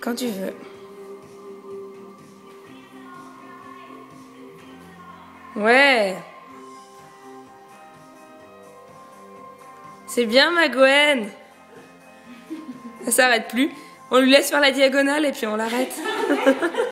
Quand tu veux. Ouais. C'est bien ma Gwen. Ça s'arrête plus. On lui laisse faire la diagonale et puis on l'arrête.